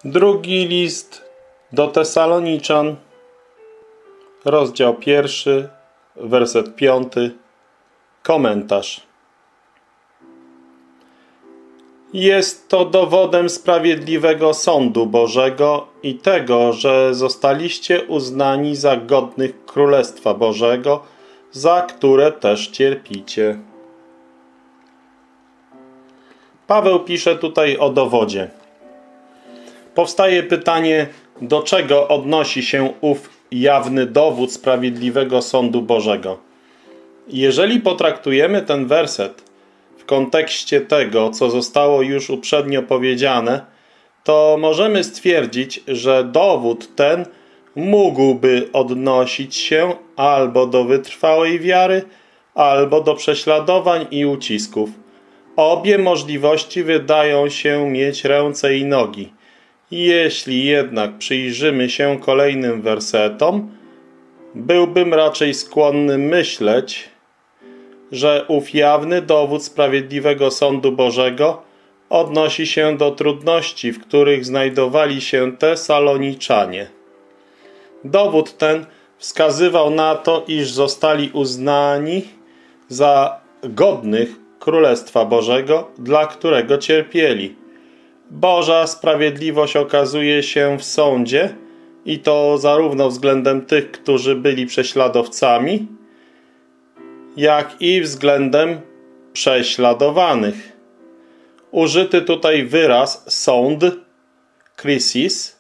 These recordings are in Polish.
Drugi list do Tesaloniczan, rozdział 1, werset 5, komentarz. Jest to dowodem sprawiedliwego sądu Bożego i tego, że zostaliście uznani za godnych Królestwa Bożego, za które też cierpicie. Paweł pisze tutaj o dowodzie. Powstaje pytanie, do czego odnosi się ów jawny dowód sprawiedliwego sądu Bożego. Jeżeli potraktujemy ten werset w kontekście tego, co zostało już uprzednio powiedziane, to możemy stwierdzić, że dowód ten mógłby odnosić się albo do wytrwałej wiary, albo do prześladowań i ucisków. Obie możliwości wydają się mieć ręce i nogi. Jeśli jednak przyjrzymy się kolejnym wersetom, byłbym raczej skłonny myśleć, że ów jawny dowód sprawiedliwego sądu Bożego odnosi się do trudności, w których znajdowali się Tesaloniczanie. Dowód ten wskazywał na to, iż zostali uznani za godnych Królestwa Bożego, dla którego cierpieli. Boża sprawiedliwość okazuje się w sądzie i to zarówno względem tych, którzy byli prześladowcami, jak i względem prześladowanych. Użyty tutaj wyraz sąd, krisis,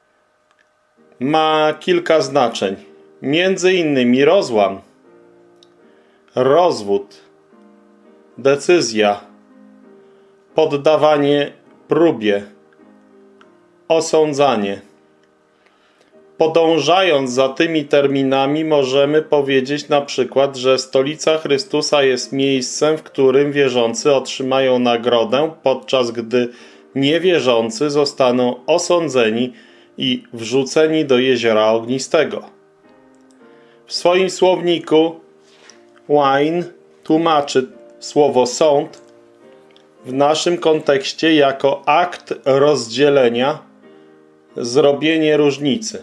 ma kilka znaczeń. Między innymi rozłam, rozwód, decyzja, poddawanie próbie, osądzanie. Podążając za tymi terminami możemy powiedzieć na przykład, że stolica Chrystusa jest miejscem, w którym wierzący otrzymają nagrodę, podczas gdy niewierzący zostaną osądzeni i wrzuceni do jeziora ognistego. W swoim słowniku Wine tłumaczy słowo sąd w naszym kontekście jako akt rozdzielenia, zrobienie różnicy.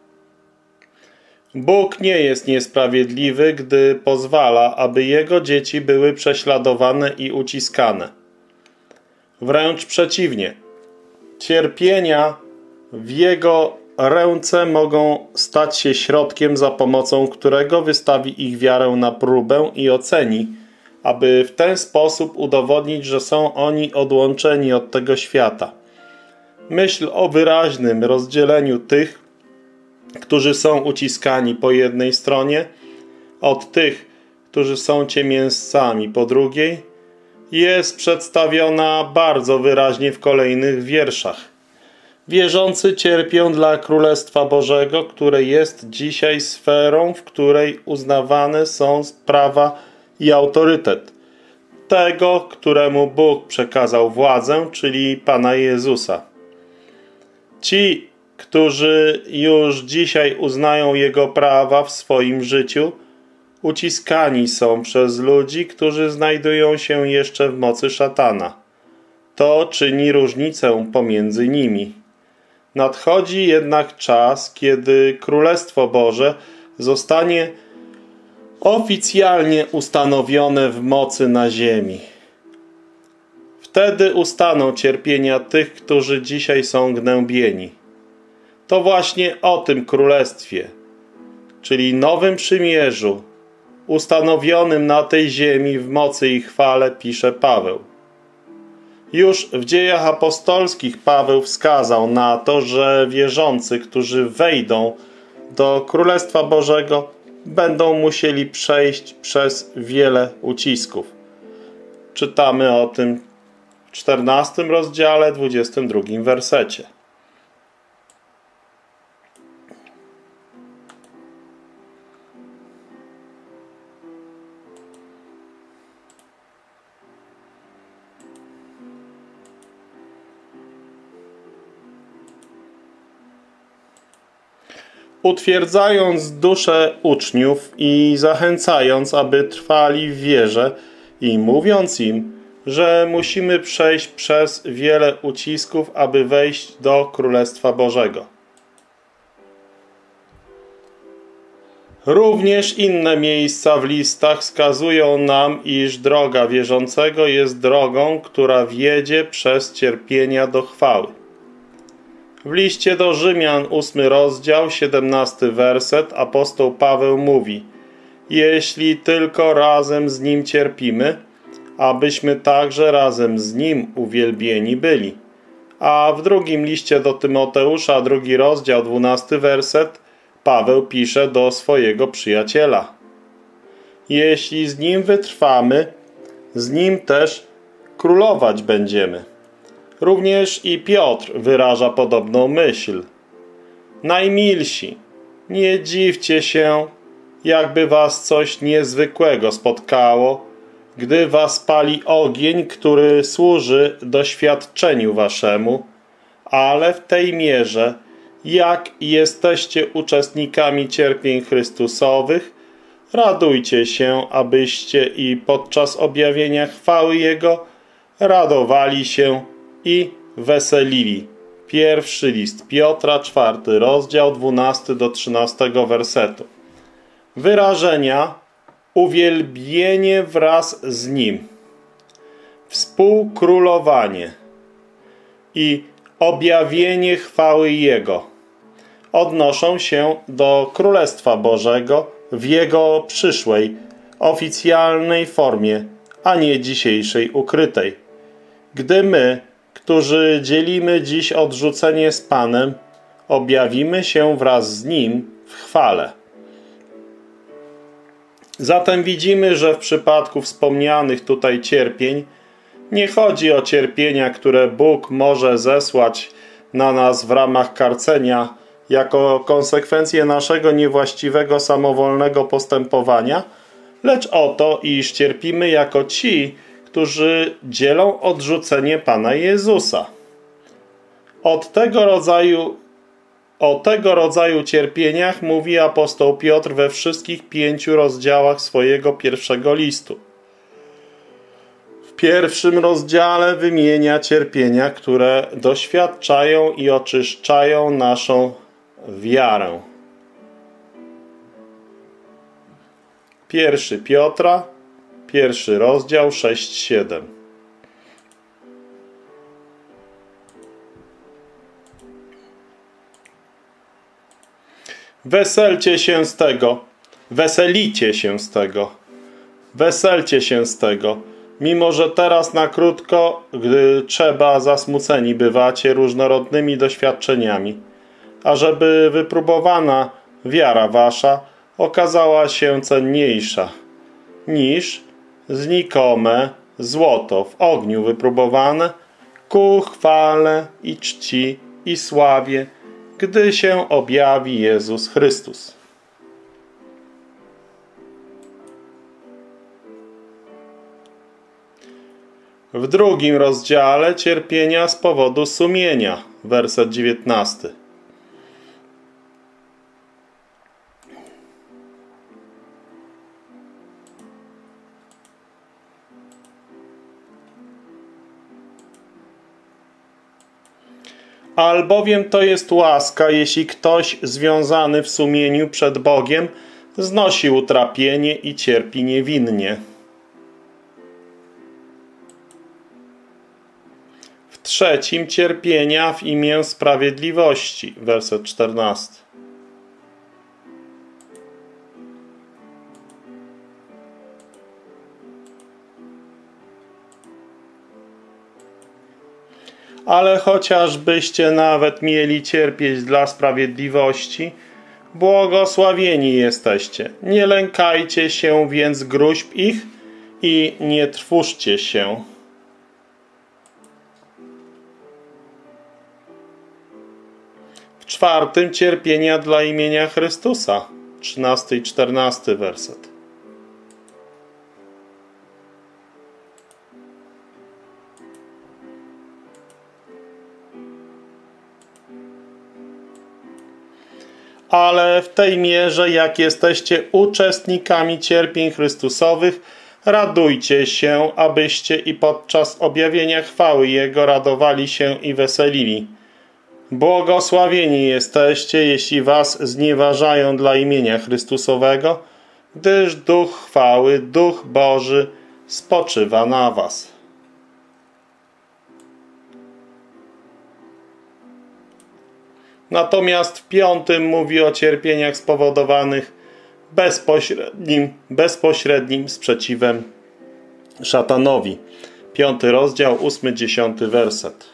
Bóg nie jest niesprawiedliwy, gdy pozwala, aby Jego dzieci były prześladowane i uciskane. Wręcz przeciwnie. Cierpienia w Jego ręce mogą stać się środkiem, za pomocą którego wystawi ich wiarę na próbę i oceni, aby w ten sposób udowodnić, że są oni odłączeni od tego świata. Myśl o wyraźnym rozdzieleniu tych, którzy są uciskani po jednej stronie, od tych, którzy są ciemiężcami po drugiej, jest przedstawiona bardzo wyraźnie w kolejnych wierszach. Wierzący cierpią dla Królestwa Bożego, które jest dzisiaj sferą, w której uznawane są prawa i autorytet tego, któremu Bóg przekazał władzę, czyli Pana Jezusa. Ci, którzy już dzisiaj uznają Jego prawa w swoim życiu, uciskani są przez ludzi, którzy znajdują się jeszcze w mocy szatana. To czyni różnicę pomiędzy nimi. Nadchodzi jednak czas, kiedy Królestwo Boże zostanie oficjalnie ustanowione w mocy na ziemi. Wtedy ustaną cierpienia tych, którzy dzisiaj są gnębieni. To właśnie o tym królestwie, czyli nowym przymierzu, ustanowionym na tej ziemi w mocy i chwale, pisze Paweł. Już w Dziejach Apostolskich Paweł wskazał na to, że wierzący, którzy wejdą do Królestwa Bożego, będą musieli przejść przez wiele ucisków. Czytamy o tym w 14 rozdziale, 22 wersecie. Utwierdzając dusze uczniów i zachęcając, aby trwali w wierze i mówiąc im, że musimy przejść przez wiele ucisków, aby wejść do Królestwa Bożego. Również inne miejsca w listach wskazują nam, iż droga wierzącego jest drogą, która wiedzie przez cierpienia do chwały. W liście do Rzymian, 8 rozdział, 17 werset, apostoł Paweł mówi: jeśli tylko razem z Nim cierpimy, abyśmy także razem z Nim uwielbieni byli. A w drugim liście do Tymoteusza, 2 rozdział, 12 werset, Paweł pisze do swojego przyjaciela: jeśli z Nim wytrwamy, z Nim też królować będziemy. Również i Piotr wyraża podobną myśl. Najmilsi, nie dziwcie się, jakby was coś niezwykłego spotkało, gdy was pali ogień, który służy doświadczeniu waszemu, ale w tej mierze, jak jesteście uczestnikami cierpień Chrystusowych, radujcie się, abyście i podczas objawienia chwały Jego radowali się i weselili. Pierwszy list Piotra, 4 rozdział, 12 do 13 wersetu. Wyrażenia uwielbienie wraz z Nim, współkrólowanie i objawienie chwały Jego odnoszą się do Królestwa Bożego w Jego przyszłej, oficjalnej formie, a nie dzisiejszej ukrytej. Gdy my, którzy dzielimy dziś odrzucenie z Panem, objawimy się wraz z Nim w chwale. Zatem widzimy, że w przypadku wspomnianych tutaj cierpień nie chodzi o cierpienia, które Bóg może zesłać na nas w ramach karcenia jako konsekwencję naszego niewłaściwego, samowolnego postępowania, lecz o to, iż cierpimy jako ci, którzy dzielą odrzucenie Pana Jezusa. O tego rodzaju cierpieniach mówi apostoł Piotr we wszystkich 5 rozdziałach swojego pierwszego listu. W pierwszym rozdziale wymienia cierpienia, które doświadczają i oczyszczają naszą wiarę. 1 Piotra, 1 rozdział, 6-7. Weselcie się z tego, weselicie się z tego, weselcie się z tego, mimo że teraz na krótko, gdy trzeba, zasmuceni bywacie różnorodnymi doświadczeniami, ażeby wypróbowana wiara wasza okazała się cenniejsza niż znikome złoto w ogniu wypróbowane ku chwale i czci i sławie, gdy się objawi Jezus Chrystus. W drugim rozdziale cierpienia z powodu sumienia, werset 19. Albowiem to jest łaska, jeśli ktoś związany w sumieniu przed Bogiem znosi utrapienie i cierpi niewinnie. W trzecim cierpienia w imię sprawiedliwości, werset 14. Ale chociażbyście nawet mieli cierpieć dla sprawiedliwości, błogosławieni jesteście. Nie lękajcie się więc gróźb ich i nie trwóżcie się. W czwartym cierpienia dla imienia Chrystusa, 13 i 14 werset. Ale w tej mierze, jak jesteście uczestnikami cierpień Chrystusowych, Radujcie się, abyście i podczas objawienia chwały Jego radowali się i weselili. Błogosławieni jesteście, jeśli was znieważają dla imienia Chrystusowego, gdyż Duch chwały, Duch Boży spoczywa na was. Natomiast w 5 mówi o cierpieniach spowodowanych bezpośrednim sprzeciwem szatanowi. 5 rozdział, 8-10 werset.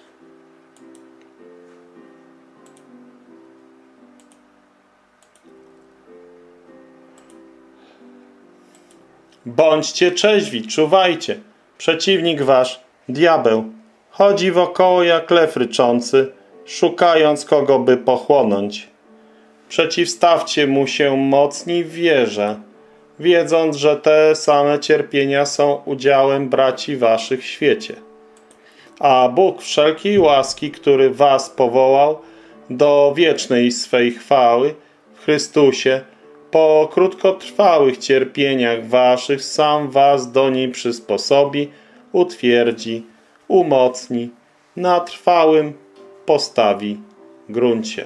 Bądźcie trzeźwi, czuwajcie. Przeciwnik wasz, diabeł, chodzi wokoło jak lew ryczący, szukając kogo by pochłonąć. Przeciwstawcie mu się mocni w wierze, wiedząc, że te same cierpienia są udziałem braci waszych w świecie. A Bóg wszelkiej łaski, który was powołał do wiecznej swej chwały w Chrystusie, po krótkotrwałych cierpieniach waszych sam was do niej przysposobi, utwierdzi, umocni, na trwałym postawi gruncie.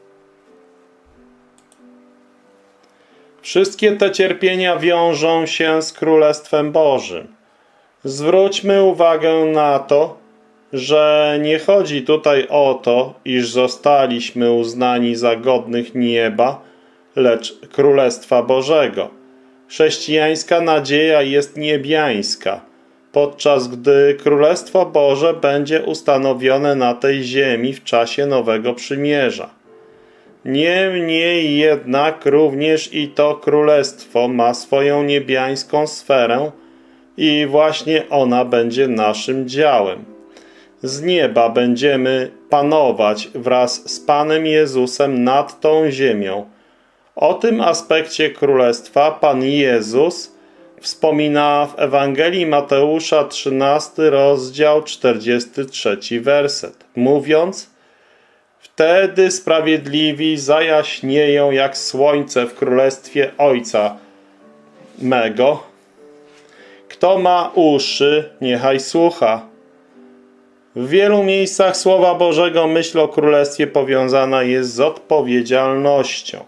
Wszystkie te cierpienia wiążą się z Królestwem Bożym. Zwróćmy uwagę na to, że nie chodzi tutaj o to, iż zostaliśmy uznani za godnych nieba, lecz Królestwa Bożego. Chrześcijańska nadzieja jest niebiańska, podczas gdy Królestwo Boże będzie ustanowione na tej ziemi w czasie Nowego Przymierza. Niemniej jednak również i to Królestwo ma swoją niebiańską sferę i właśnie ona będzie naszym działem. Z nieba będziemy panować wraz z Panem Jezusem nad tą ziemią. O tym aspekcie Królestwa Pan Jezus wspomina w Ewangelii Mateusza 13 rozdział 43 werset, mówiąc: Wtedy sprawiedliwi zajaśnieją jak słońce w Królestwie Ojca mego. Kto ma uszy, niechaj słucha. W wielu miejscach Słowa Bożego myśl o Królestwie powiązana jest z odpowiedzialnością.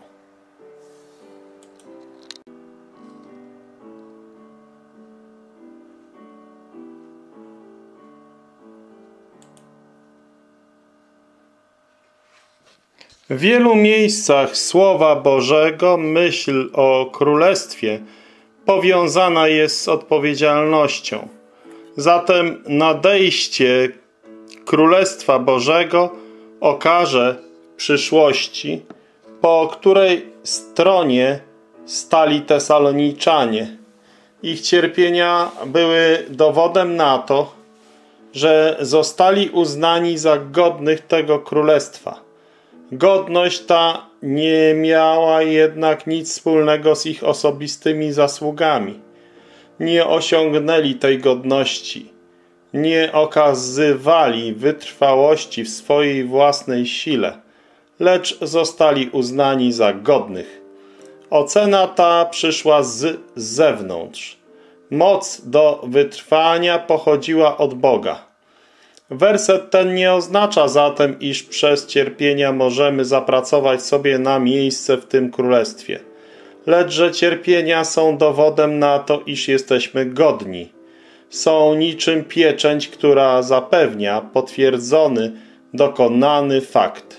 W wielu miejscach Słowa Bożego myśl o Królestwie powiązana jest z odpowiedzialnością. Zatem nadejście Królestwa Bożego okaże w przyszłości, po której stronie stali Tesaloniczanie. Ich cierpienia były dowodem na to, że zostali uznani za godnych tego Królestwa. Godność ta nie miała jednak nic wspólnego z ich osobistymi zasługami. Nie osiągnęli tej godności, nie okazywali wytrwałości w swojej własnej sile, lecz zostali uznani za godnych. Ocena ta przyszła z zewnątrz. Moc do wytrwania pochodziła od Boga. Werset ten nie oznacza zatem, iż przez cierpienia możemy zapracować sobie na miejsce w tym królestwie, lecz że cierpienia są dowodem na to, iż jesteśmy godni. Są niczym pieczęć, która zapewnia potwierdzony, dokonany fakt.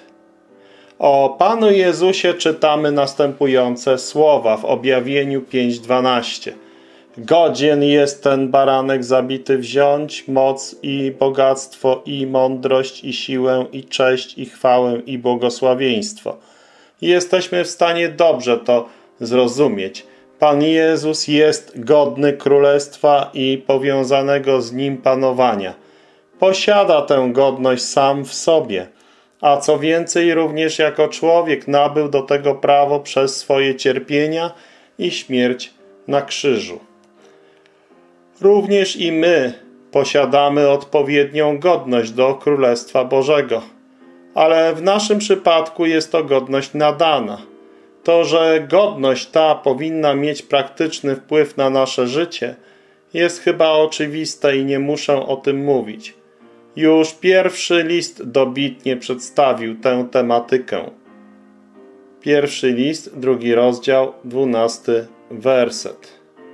O Panu Jezusie czytamy następujące słowa w Objawieniu 5:12. Godzien jest ten baranek zabity wziąć moc i bogactwo i mądrość i siłę i cześć i chwałę i błogosławieństwo. Jesteśmy w stanie dobrze to zrozumieć. Pan Jezus jest godny królestwa i powiązanego z nim panowania. Posiada tę godność sam w sobie, a co więcej również jako człowiek nabył do tego prawo przez swoje cierpienia i śmierć na krzyżu. Również i my posiadamy odpowiednią godność do Królestwa Bożego, ale w naszym przypadku jest to godność nadana. To, że godność ta powinna mieć praktyczny wpływ na nasze życie, jest chyba oczywiste i nie muszę o tym mówić. Już pierwszy list dobitnie przedstawił tę tematykę. Pierwszy list, 2 rozdział, 12 werset.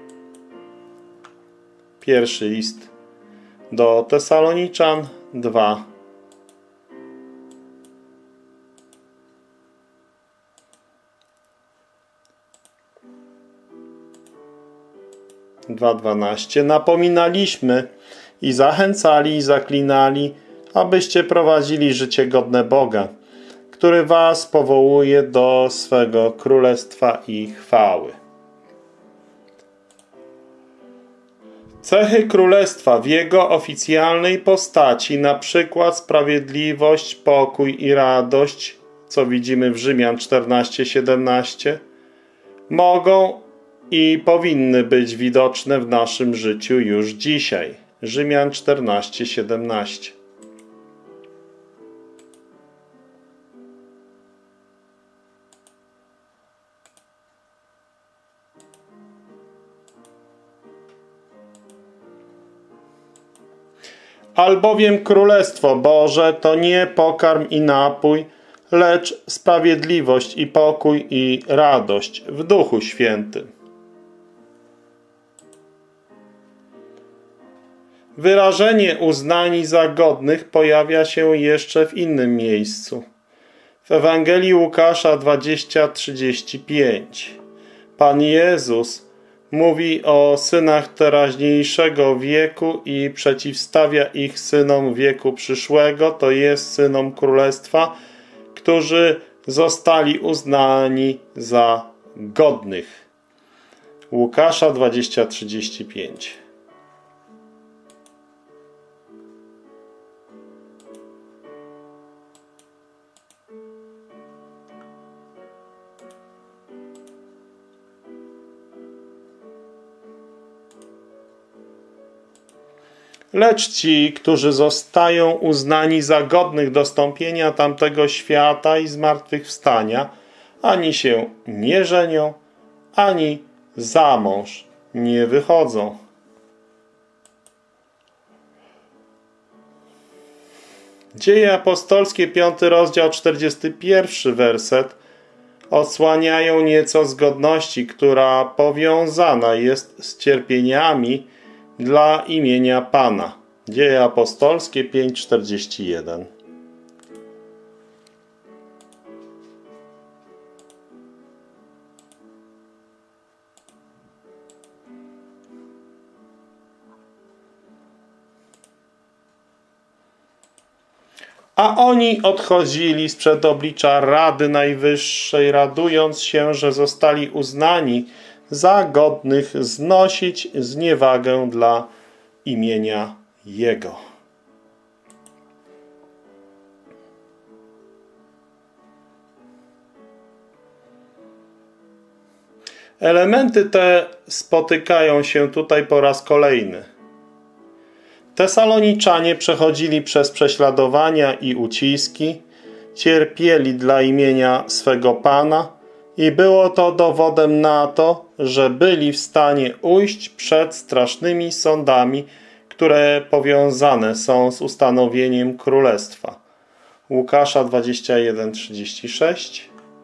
Pierwszy list do Tesaloniczan 2. Napominaliśmy i zachęcali i zaklinali, abyście prowadzili życie godne Boga, który was powołuje do swego królestwa i chwały. Cechy królestwa w jego oficjalnej postaci, na przykład sprawiedliwość, pokój i radość, co widzimy w Rzymian 14:17, mogą i powinny być widoczne w naszym życiu już dzisiaj. Rzymian 14:17. Albowiem Królestwo Boże to nie pokarm i napój, lecz sprawiedliwość i pokój i radość w Duchu Świętym. Wyrażenie uznani za godnych pojawia się jeszcze w innym miejscu. W Ewangelii Łukasza 20:35. Pan Jezus mówi o synach teraźniejszego wieku i przeciwstawia ich synom wieku przyszłego, to jest synom Królestwa, którzy zostali uznani za godnych. Łukasza 20:35. Lecz ci, którzy zostają uznani za godnych dostąpienia tamtego świata i zmartwychwstania, ani się nie żenią, ani za mąż nie wychodzą. Dzieje apostolskie, 5 rozdział, 41 werset odsłaniają nieco zgodności, która powiązana jest z cierpieniami dla imienia Pana. Dzieje apostolskie 5:41. A oni odchodzili sprzed oblicza Rady Najwyższej, radując się, że zostali uznani za godnych znosić zniewagę dla imienia Jego. Elementy te spotykają się tutaj po raz kolejny. Tesaloniczanie przechodzili przez prześladowania i uciski, cierpieli dla imienia swego Pana i było to dowodem na to, że byli w stanie ujść przed strasznymi sądami, które powiązane są z ustanowieniem królestwa. Łukasza 21:36.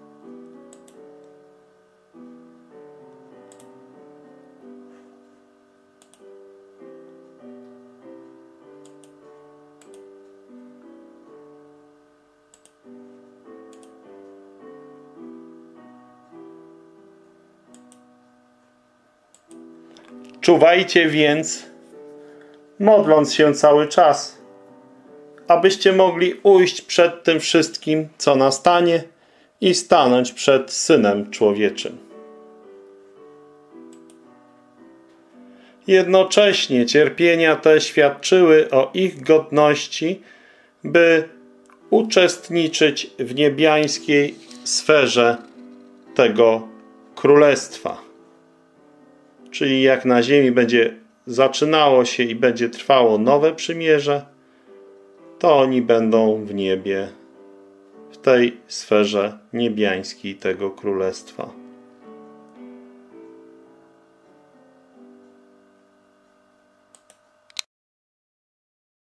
Czuwajcie więc, modląc się cały czas, abyście mogli ujść przed tym wszystkim, co nastanie i stanąć przed Synem Człowieczym. Jednocześnie cierpienia te świadczyły o ich godności, by uczestniczyć w niebiańskiej sferze tego królestwa. Czyli jak na ziemi będzie zaczynało się i będzie trwało nowe przymierze, to oni będą w niebie, w tej sferze niebiańskiej tego królestwa.